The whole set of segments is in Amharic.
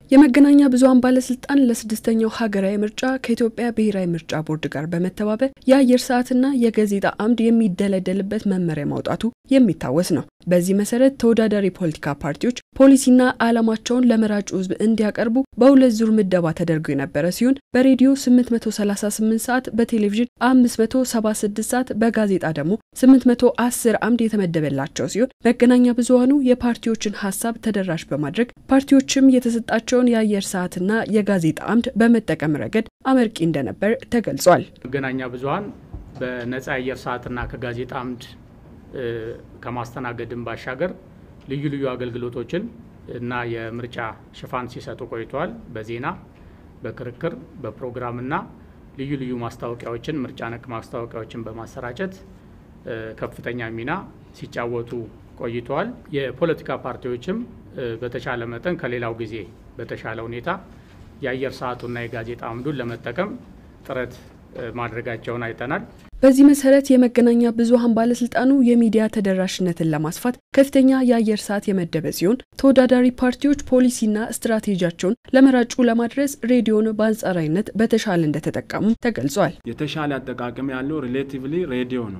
የመገናኛ ብዙሃን ባለስልጣን ለስድስተኛው ሀገራዊ ምርጫ ከኢትዮጵያ ብሔራዊ ምርጫ ቦርድ ጋር በመተባበር የአየር ሰዓትና የጋዜጣ አምድ የሚደለደልበት መመሪያ ማውጣቱ የሚታወስ ነው። በዚህ መሰረት ተወዳዳሪ ፖለቲካ ፓርቲዎች ፖሊሲና ዓላማቸውን ለመራጩ ሕዝብ እንዲያቀርቡ በሁለት ዙር ምደባ ተደርጎ የነበረ ሲሆን በሬዲዮ 838 ሰዓት፣ በቴሌቪዥን 576 ሰዓት፣ በጋዜጣ ደግሞ 810 አምድ የተመደበላቸው ሲሆን መገናኛ ብዙሃኑ የፓርቲዎችን ሐሳብ ተደራሽ በማድረግ ፓርቲዎችም የተሰጣቸው የአየር ሰዓትና የጋዜጣ አምድ በመጠቀም ረገድ አመርቂ እንደነበር ተገልጿል። መገናኛ ብዙሃን በነፃ የአየር ሰዓትና ከጋዜጣ አምድ ከማስተናገድም ባሻገር ልዩ ልዩ አገልግሎቶችን እና የምርጫ ሽፋን ሲሰጡ ቆይተዋል። በዜና፣ በክርክር፣ በፕሮግራምና ልዩ ልዩ ማስታወቂያዎችን ምርጫ ነክ ማስታወቂያዎችን በማሰራጨት ከፍተኛ ሚና ሲጫወቱ ቆይተዋል። የፖለቲካ ፓርቲዎችም በተቻለ መጠን ከሌላው ጊዜ በተሻለ ሁኔታ የአየር ሰዓቱና የጋዜጣ አምዱን ለመጠቀም ጥረት ማድረጋቸውን አይተናል። በዚህ መሰረት የመገናኛ ብዙሃን ባለስልጣኑ የሚዲያ ተደራሽነትን ለማስፋት ከፍተኛ የአየር ሰዓት የመደበ ሲሆን ተወዳዳሪ ፓርቲዎች ፖሊሲና ስትራቴጂያቸውን ለመራጩ ለማድረስ ሬዲዮን በአንጻራዊነት በተሻለ እንደተጠቀሙ ተገልጿል። የተሻለ አጠቃቀም ያለው ሪሌቲቭሊ ሬዲዮ ነው።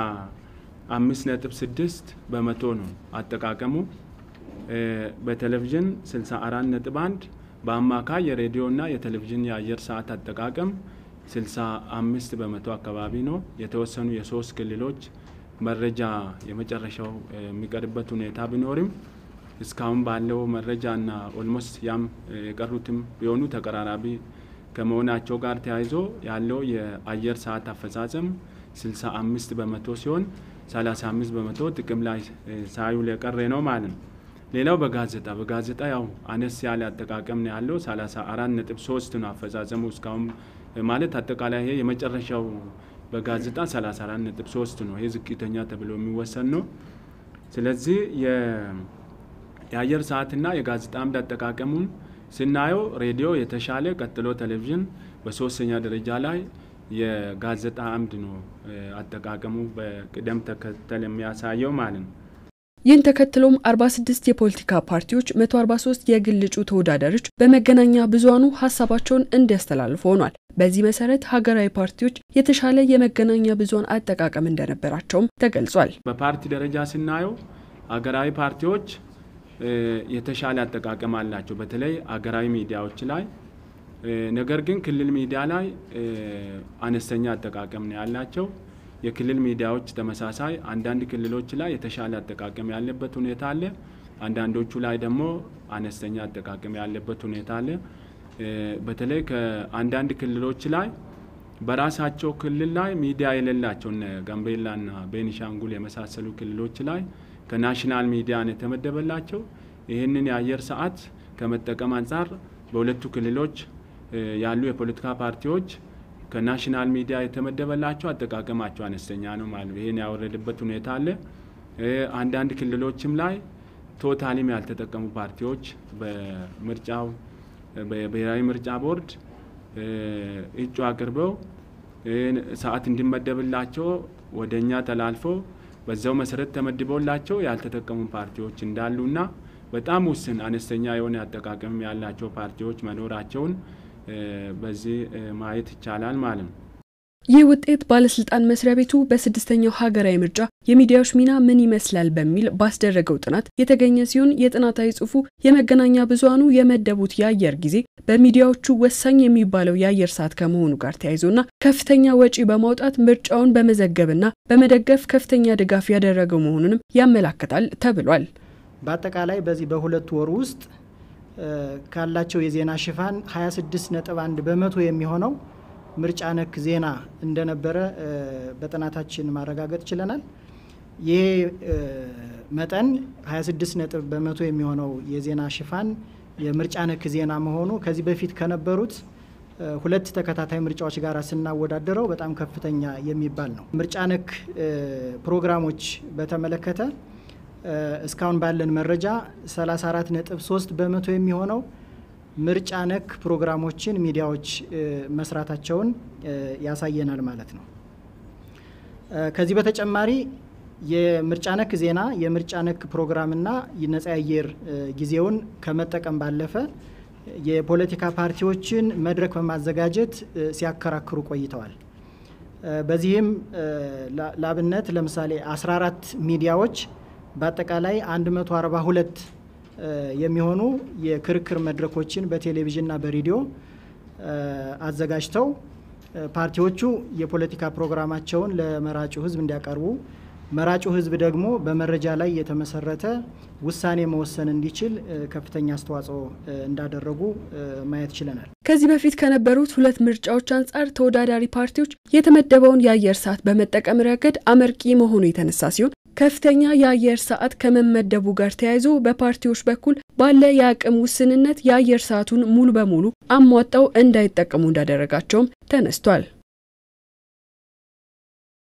65.6 በመቶ ነው አጠቃቀሙ። በቴሌቪዥን 64.1 በአማካይ የሬዲዮና የቴሌቪዥን የአየር ሰዓት አጠቃቀም 65 በመቶ አካባቢ ነው። የተወሰኑ የሶስት ክልሎች መረጃ የመጨረሻው የሚቀርበት ሁኔታ ቢኖርም እስካሁን ባለው መረጃና ኦልሞስት ያም የቀሩትም ቢሆኑ ተቀራራቢ ከመሆናቸው ጋር ተያይዞ ያለው የአየር ሰዓት አፈጻጸም 65 በመቶ ሲሆን 35 በመቶ ጥቅም ላይ ሳይውል የቀረ ነው ማለት ነው። ሌላው በጋዜጣ ያው አነስ ያለ አጠቃቀም ነው ያለው 34.3 ነው አፈጻጸሙ እስካሁን ማለት አጠቃላይ ይሄ የመጨረሻው በጋዜጣ 34.3 ነው። ይሄ ዝቅተኛ ተብሎ የሚወሰን ነው። ስለዚህ የአየር ሰዓትና የጋዜጣ አምድ አጠቃቀሙን ስናየው ሬዲዮ የተሻለ፣ ቀጥሎ ቴሌቪዥን፣ በሶስተኛ ደረጃ ላይ የጋዜጣ አምድ ነው አጠቃቀሙ በቅደም ተከተል የሚያሳየው ማለት ነው። ይህን ተከትሎም 46 የፖለቲካ ፓርቲዎች 143 የግል እጩ ተወዳዳሪዎች በመገናኛ ብዙሃኑ ሐሳባቸውን እንዲያስተላልፉ ሆኗል። በዚህ መሰረት ሀገራዊ ፓርቲዎች የተሻለ የመገናኛ ብዙሃን አጠቃቀም እንደነበራቸውም ተገልጿል። በፓርቲ ደረጃ ስናየው ሀገራዊ ፓርቲዎች የተሻለ አጠቃቀም አላቸው በተለይ ሀገራዊ ሚዲያዎች ላይ። ነገር ግን ክልል ሚዲያ ላይ አነስተኛ አጠቃቀም ነው ያላቸው። የክልል ሚዲያዎች ተመሳሳይ አንዳንድ ክልሎች ላይ የተሻለ አጠቃቀም ያለበት ሁኔታ አለ፣ አንዳንዶቹ ላይ ደግሞ አነስተኛ አጠቃቀም ያለበት ሁኔታ አለ። በተለይ ከአንዳንድ ክልሎች ላይ በራሳቸው ክልል ላይ ሚዲያ የሌላቸው እነ ጋምቤላና ቤኒሻንጉል የመሳሰሉ ክልሎች ላይ ከናሽናል ሚዲያ ነው የተመደበላቸው። ይህንን የአየር ሰዓት ከመጠቀም አንፃር በሁለቱ ክልሎች ያሉ የፖለቲካ ፓርቲዎች ከናሽናል ሚዲያ የተመደበላቸው አጠቃቀማቸው አነስተኛ ነው ማለት ነው። ይሄን ያወረደበት ሁኔታ አለ። አንዳንድ ክልሎችም ላይ ቶታሊም ያልተጠቀሙ ፓርቲዎች በምርጫው በብሔራዊ ምርጫ ቦርድ እጩ አቅርበው ሰዓት እንዲመደብላቸው ወደኛ ተላልፎ በዛው መሰረት ተመድቦላቸው ያልተጠቀሙ ፓርቲዎች እንዳሉና በጣም ውስን አነስተኛ የሆነ አጠቃቀም ያላቸው ፓርቲዎች መኖራቸውን በዚህ ማየት ይቻላል ማለት ነው። ይህ ውጤት ባለስልጣን መስሪያ ቤቱ በስድስተኛው ሀገራዊ ምርጫ የሚዲያዎች ሚና ምን ይመስላል በሚል ባስደረገው ጥናት የተገኘ ሲሆን የጥናታዊ ጽሑፉ የመገናኛ ብዙሃኑ የመደቡት የአየር ጊዜ በሚዲያዎቹ ወሳኝ የሚባለው የአየር ሰዓት ከመሆኑ ጋር ተያይዞና ከፍተኛ ወጪ በማውጣት ምርጫውን በመዘገብና በመደገፍ ከፍተኛ ድጋፍ ያደረገው መሆኑንም ያመለክታል ተብሏል። በአጠቃላይ በዚህ በሁለት ወር ውስጥ ካላቸው የዜና ሽፋን 26.1 በመቶ የሚሆነው ምርጫ ነክ ዜና እንደነበረ በጥናታችን ማረጋገጥ ችለናል። ይሄ መጠን 26 በመቶ የሚሆነው የዜና ሽፋን የምርጫ ነክ ዜና መሆኑ ከዚህ በፊት ከነበሩት ሁለት ተከታታይ ምርጫዎች ጋር ስናወዳደረው በጣም ከፍተኛ የሚባል ነው። ምርጫ ነክ ፕሮግራሞች በተመለከተ እስካሁን ባለን መረጃ 34.3 በመቶ የሚሆነው ምርጫ ነክ ፕሮግራሞችን ሚዲያዎች መስራታቸውን ያሳየናል ማለት ነው። ከዚህ በተጨማሪ የምርጫ ነክ ዜና የምርጫ ነክ ፕሮግራምና የነጻ አየር ጊዜውን ከመጠቀም ባለፈ የፖለቲካ ፓርቲዎችን መድረክ በማዘጋጀት ሲያከራክሩ ቆይተዋል። በዚህም ላብነት ለምሳሌ 14 ሚዲያዎች በአጠቃላይ 142 የሚሆኑ የክርክር መድረኮችን በቴሌቪዥንና በሬዲዮ አዘጋጅተው ፓርቲዎቹ የፖለቲካ ፕሮግራማቸውን ለመራጩ ህዝብ እንዲያቀርቡ መራጩ ህዝብ ደግሞ በመረጃ ላይ የተመሰረተ ውሳኔ መወሰን እንዲችል ከፍተኛ አስተዋጽኦ እንዳደረጉ ማየት ችለናል። ከዚህ በፊት ከነበሩት ሁለት ምርጫዎች አንፃር ተወዳዳሪ ፓርቲዎች የተመደበውን የአየር ሰዓት በመጠቀም ረገድ አመርቂ መሆኑ የተነሳ ሲሆን ከፍተኛ የአየር ሰዓት ከመመደቡ ጋር ተያይዞ በፓርቲዎች በኩል ባለ የአቅም ውስንነት የአየር ሰዓቱን ሙሉ በሙሉ አሟጣው እንዳይጠቀሙ እንዳደረጋቸውም ተነስቷል።